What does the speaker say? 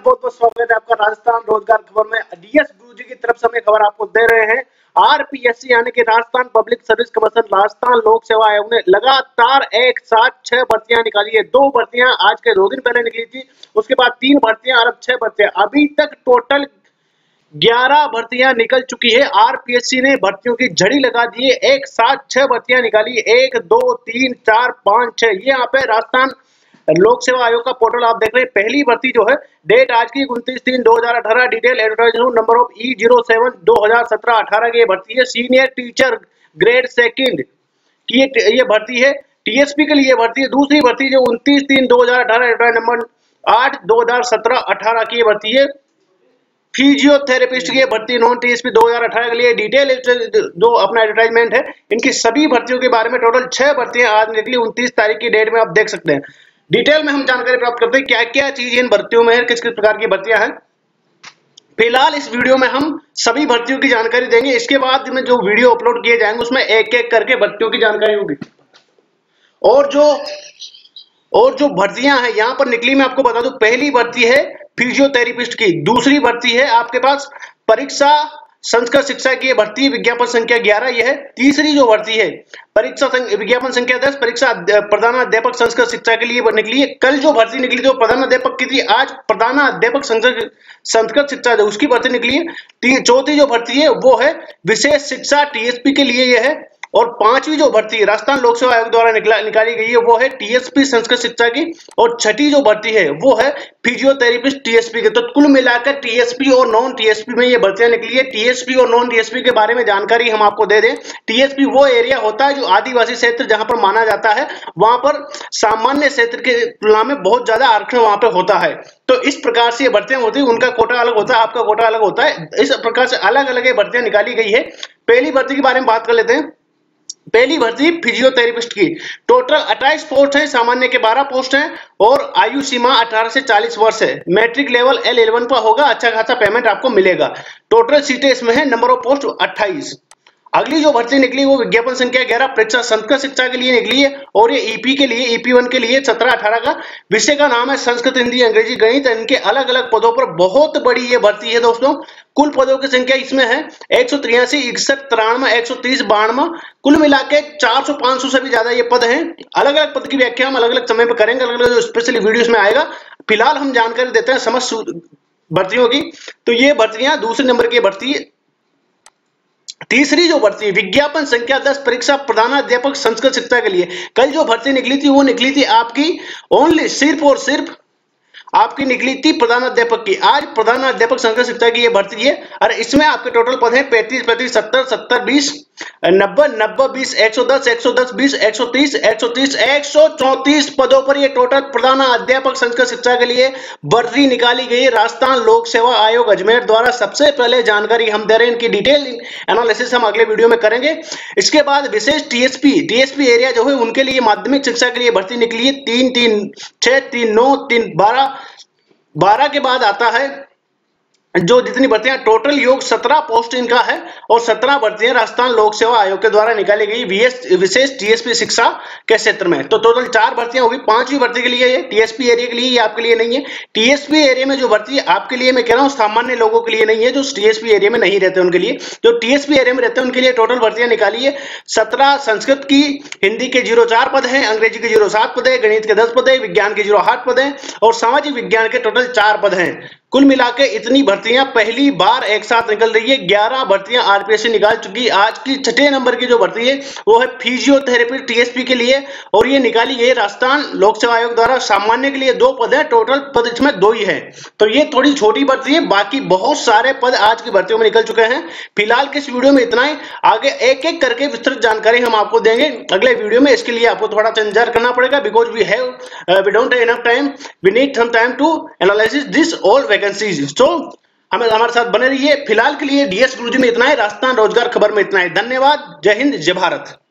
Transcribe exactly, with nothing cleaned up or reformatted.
बहुत बहुत स्वागत है आपका राजस्थान रोजगार खबर में। डीएस गुरुजी की तरफ से हम खबर आपको दे रहे हैं। आरपीएससी यानी कि Rajasthan public service commission, Rajasthan लोक सेवा आयोग ने लगातार एक साथ छह भर्तियां निकाली है। दो भर्तियां आज के दो दिन पहले निकली थी, उसके बाद तीन भर्तियां और अब छह भर्तियां। अभी तक टोटल ग्यारह भर्तियां निकल चुकी है। आरपीएससी ने भर्तियों की झड़ी लगा दी है, एक साथ छह भर्तियां निकाली, एक दो तीन चार पांच छह। ये यहाँ पे राजस्थान लोक सेवा आयोग का पोर्टल आप देख रहे हैं। पहली भर्ती जो है, डेट आज की उनतीस तीन दो हजार अठारह, detail advertisement number of E zero seven दो हजार सत्रह अठारह की ये भर्ती है। सीनियर टीचर ग्रेड सेकंड की ये भर्ती है। टीएसपी के लिए भर्ती है। दूसरी भर्ती जो उनतीस तीन दो हजार अठारह, एडवर्टाइज नंबर आठ दो हजार सत्रह अठारह की भर्ती है। फिजियोथेरेपिस्ट की भर्ती नॉन टीएसपी दो हजार अठारह के लिए डिटेल जो अपना एडवर्टाइजमेंट है। इनकी सभी भर्तियों के बारे में टोटल छह भर्तियां आज निकली उनतीस तारीख की डेट में आप देख सकते हैं। डिटेल में हम जानकारी प्राप्त करते हैं क्या क्या चीज इन भर्तियों में है, किस किस प्रकार की भर्तियां हैं। फिलहाल इस वीडियो में हम सभी भर्तियों की जानकारी देंगे। इसके बाद में जो वीडियो अपलोड किए जाएंगे उसमें एक एक करके भर्तियों की जानकारी होगी। और जो और जो भर्तियां हैं यहाँ पर निकली, मैं आपको बता दूं, पहली भर्ती है फिजियोथेरेपिस्ट की। दूसरी भर्ती है आपके पास परीक्षा संस्कृत शिक्षा की भर्ती, विज्ञापन संख्या ग्यारह यह है। तीसरी जो भर्ती है परीक्षा विज्ञापन संख्या दस, परीक्षा प्रधानाध्यापक संस्कृत शिक्षा के लिए निकली है। कल जो भर्ती निकली थी वो प्रधानाध्यापक की थी, आज प्रधानाध्यापक संस्कृत शिक्षा उसकी भर्ती निकली है। चौथी जो भर्ती है वो है विशेष शिक्षा टीएसपी के लिए यह है। और पांचवी जो भर्ती है राजस्थान लोक सेवा आयोग द्वारा निकला निकाली गई है वो है टीएसपी संस्कृत शिक्षा की। और छठी जो भर्ती है वो है फिजियोथेरेपिस्ट टीएसपी के। तो कुल मिलाकर टीएसपी और नॉन टीएसपी में ये भर्तियां निकली है। टीएसपी और नॉन टीएसपी के बारे में जानकारी हम आपको दे दें। टीएसपी वो एरिया होता है जो आदिवासी क्षेत्र जहां पर माना जाता है, वहां पर सामान्य क्षेत्र की तुलना में बहुत ज्यादा आरक्षण वहां पर होता है। तो इस प्रकार से ये भर्तियां होती है, उनका कोटा अलग होता है, आपका कोटा अलग होता है। इस प्रकार से अलग अलग ये भर्तियां निकाली गई है। पहली भर्ती के बारे में बात कर लेते हैं। पहली भर्ती फिजियोथेरेपिस्ट की। टोटल अट्ठाईस पोस्ट हैं, सामान्य के बारह पोस्ट हैं और आयु सीमा अठारह से चालीस वर्ष है। मैट्रिक लेवल एल इलेवन पर होगा, अच्छा खासा पेमेंट आपको मिलेगा। टोटल सीटें इसमें है, नंबर ऑफ पोस्ट अट्ठाईस। अगली जो भर्ती निकली वो विज्ञापन संख्या ग्यारह, परीक्षा संस्कृत शिक्षा के लिए निकली है। और ये ईपी के लिए, ईपी वन के लिए सत्रह अठारह का। विषय का नाम है संस्कृत, हिंदी, अंग्रेजी, गणित। इनके अलग अलग पदों पर बहुत बड़ी ये भर्ती है दोस्तों। कुल पदों की संख्या इसमें है एक सौ तिरासी, इकसठ, तिरानवे, एक सौ तीस, बानवे। कुल मिला के चार सौ पांच सौ से भी ज्यादा ये पद हैं। अलग अलग पद की व्याख्या हम अलग अलग समय पर करेंगे, अलग अलग जो स्पेशली वीडियोस में आएगा। फिलहाल हम जानकारी देते हैं समस्त भर्तियों की। तो ये भर्तियां दूसरे नंबर की भर्ती। तीसरी जो भर्ती विज्ञापन संख्या दस, परीक्षा प्रधानाध्यापक संस्कृत शिक्षा के लिए। कल जो भर्ती निकली थी वो निकली थी आपकी ओनली सिर्फ और सिर्फ आपकी निकली थी प्रधानाध्यापक की। आज प्रधानाध्यापक संस्कृत शिक्षा की ये भर्ती है और इसमें आपके टोटल पद है पैंतीस, पैंतीस, सत्तर, सत्तर, बीस, नब्बे, नब्बे, बीस, एक सौ दस, एक सौ दस, बीस, एक सौ तीस, एक सौ तीस, एक सौ चौंतीस पदों पर ये टोटल प्रधानाध्यापक संस्कृत शिक्षा के लिए भर्ती निकाली गई है। राजस्थान लोक सेवा आयोग अजमेर द्वारा सबसे पहले जानकारी हम दे रहे हैं। इनकी डिटेल एनालिसिस हम अगले वीडियो में करेंगे। इसके बाद विशेष टीएसपी टीएसपी एरिया जो है उनके लिए माध्यमिक शिक्षा के लिए भर्ती निकली है। तीन तीन छह, तीन नौ, तीन बारह। बारह के बाद आता है जो जितनी भर्तियां, टोटल योग सत्रह पोस्ट इनका है। और सत्रह भर्तियां राजस्थान लोक सेवा आयोग के द्वारा निकाली गई विशेष टीएसपी शिक्षा के क्षेत्र में। तो टोटल चार भर्तियां होगी। पांचवी भर्ती के लिए ये टीएसपी एरिया के लिए, ये आपके लिए नहीं है। टीएसपी एरिया में जो भर्ती है आपके लिए, मैं कह रहा हूं सामान्य लोगों के लिए नहीं है, जो टीएसपी एरिया में नहीं रहते उनके लिए। जो टीएसपी एरिया में रहते हैं उनके लिए टोटल भर्तियां निकाली है सत्रह। संस्कृत की, हिंदी के जीरो चार पद है, अंग्रेजी के जीरो सात पद है, गणित के दस पद है, विज्ञान के जीरो आठ पद है और सामाजिक विज्ञान के टोटल चार पद हैं। कुल मिलाकर इतनी भर्तियां पहली बार एक साथ निकल रही है। ग्यारह भर्तियां आरपीएससी निकाल चुकी। आज की छठे नंबर की जो भर्ती है वो है फिजियोथेरेपी टीएसपी के लिए और ये निकाली गई राजस्थान लोक सेवा आयोग द्वारा। सामान्य के लिए दो पद है, टोटल पद इसमें दो ही है। तो ये थोड़ी छोटी भर्ती है, बाकी बहुत सारे पद आज की भर्तियों में निकल चुके हैं। फिलहाल के इस वीडियो में इतना ही। आगे एक एक करके विस्तृत जानकारी हम आपको देंगे अगले वीडियो में। इसके लिए आपको थोड़ा इंतजार करना पड़ेगा, because we have we don't have enough time, we need some time to analysis this all तो हमें हमारे साथ बने रहिए। फिलहाल के लिए डीएस गुरुजी में इतना है, राजस्थान रोजगार खबर में इतना है। धन्यवाद। जय हिंद, जय भारत।